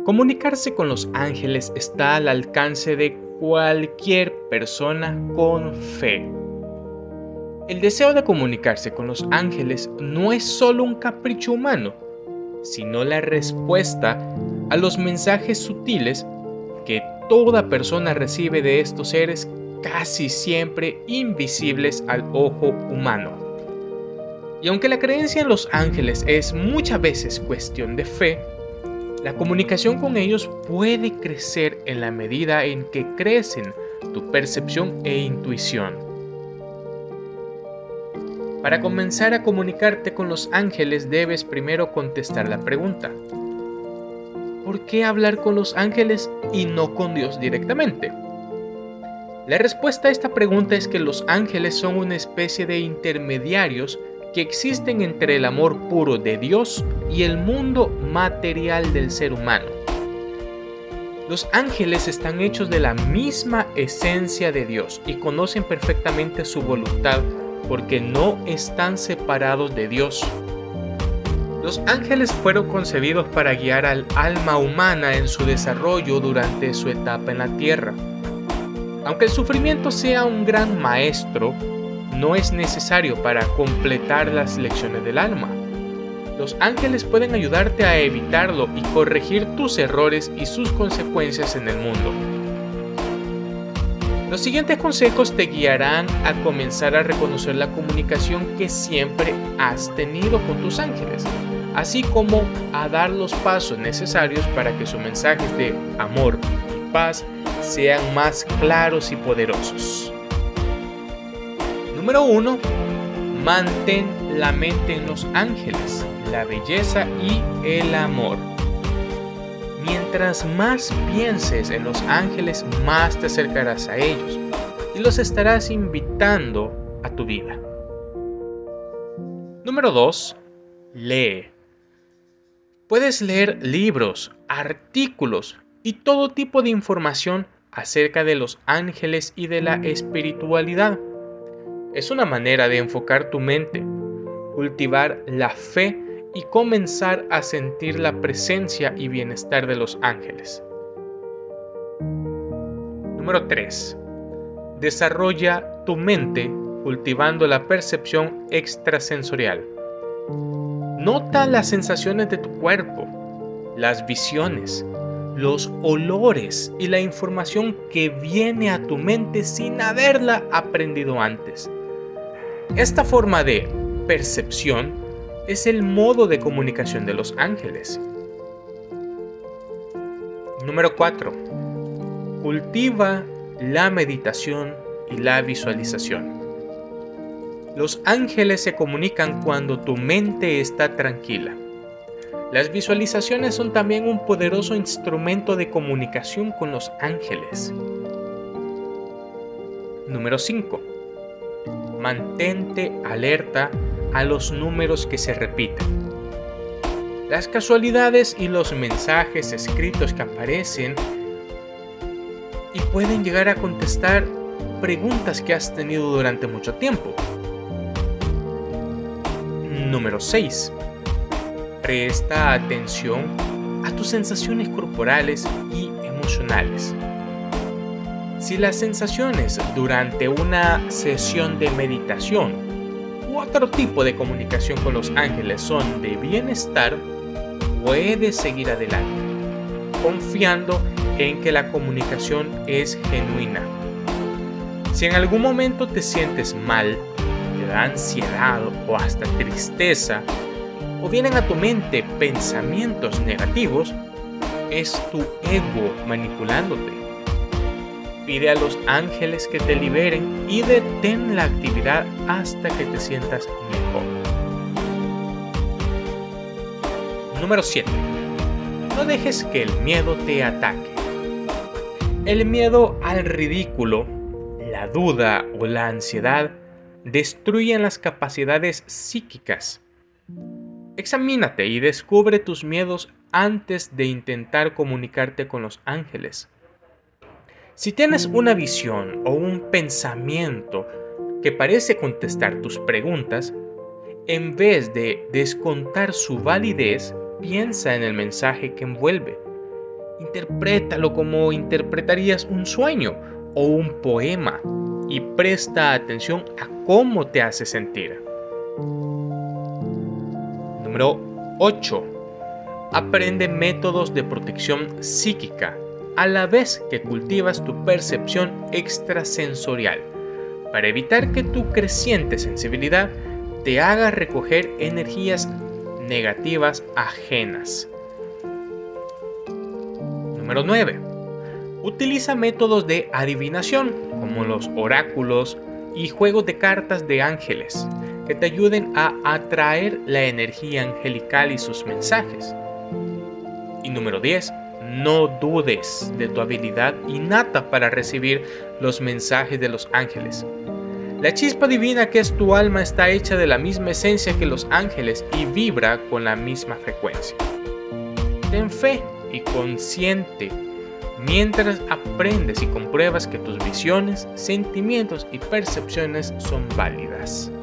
Comunicarse con los ángeles está al alcance de cualquier persona con fe. El deseo de comunicarse con los ángeles no es solo un capricho humano, sino la respuesta a los mensajes sutiles que toda persona recibe de estos seres casi siempre invisibles al ojo humano. Y aunque la creencia en los ángeles es muchas veces cuestión de fe, la comunicación con ellos puede crecer en la medida en que crecen tu percepción e intuición. Para comenzar a comunicarte con los ángeles debes primero contestar la pregunta: ¿por qué hablar con los ángeles y no con Dios directamente? La respuesta a esta pregunta es que los ángeles son una especie de intermediarios que existen entre el amor puro de Dios y el mundo material del ser humano. Los ángeles están hechos de la misma esencia de Dios y conocen perfectamente su voluntad porque no están separados de Dios. Los ángeles fueron concebidos para guiar al alma humana en su desarrollo durante su etapa en la tierra. Aunque el sufrimiento sea un gran maestro, no es necesario para completar las lecciones del alma. Los ángeles pueden ayudarte a evitarlo y corregir tus errores y sus consecuencias en el mundo. Los siguientes consejos te guiarán a comenzar a reconocer la comunicación que siempre has tenido con tus ángeles, así como a dar los pasos necesarios para que sus mensajes de amor y paz sean más claros y poderosos. Número 1. Mantén la mente en los ángeles, la belleza y el amor. Mientras más pienses en los ángeles, más te acercarás a ellos y los estarás invitando a tu vida. Número 2. Lee. Puedes leer libros, artículos y todo tipo de información acerca de los ángeles y de la espiritualidad. Es una manera de enfocar tu mente, cultivar la fe y comenzar a sentir la presencia y bienestar de los ángeles. Número 3. Desarrolla tu mente cultivando la percepción extrasensorial. Nota las sensaciones de tu cuerpo, las visiones, los olores y la información que viene a tu mente sin haberla aprendido antes. Esta forma de percepción es el modo de comunicación de los ángeles. Número 4. Cultiva la meditación y la visualización. Los ángeles se comunican cuando tu mente está tranquila. Las visualizaciones son también un poderoso instrumento de comunicación con los ángeles. Número 5. Mantente alerta a los números que se repiten. Las casualidades y los mensajes escritos que aparecen y pueden llegar a contestar preguntas que has tenido durante mucho tiempo. Número 6. Presta atención a tus sensaciones corporales y emocionales. Si las sensaciones durante una sesión de meditación u otro tipo de comunicación con los ángeles son de bienestar, puedes seguir adelante, confiando en que la comunicación es genuina. Si en algún momento te sientes mal, te da ansiedad o hasta tristeza, o vienen a tu mente pensamientos negativos, es tu ego manipulándote. Pide a los ángeles que te liberen y detén la actividad hasta que te sientas mejor. Número 7. No dejes que el miedo te ataque. El miedo al ridículo, la duda o la ansiedad destruyen las capacidades psíquicas. Examínate y descubre tus miedos antes de intentar comunicarte con los ángeles. Si tienes una visión o un pensamiento que parece contestar tus preguntas, en vez de descontar su validez, piensa en el mensaje que envuelve Interprétalo como interpretarías un sueño o un poema y presta atención a cómo te hace sentir. Número 8. Aprende métodos de protección psíquica a la vez que cultivas tu percepción extrasensorial para evitar que tu creciente sensibilidad te haga recoger energías negativas ajenas. Número 9. Utiliza métodos de adivinación como los oráculos y juegos de cartas de ángeles que te ayuden a atraer la energía angelical y sus mensajes. Y número 10. No dudes de tu habilidad innata para recibir los mensajes de los ángeles. La chispa divina que es tu alma está hecha de la misma esencia que los ángeles y vibra con la misma frecuencia. Ten fe y consciente mientras aprendes y compruebas que tus visiones, sentimientos y percepciones son válidas.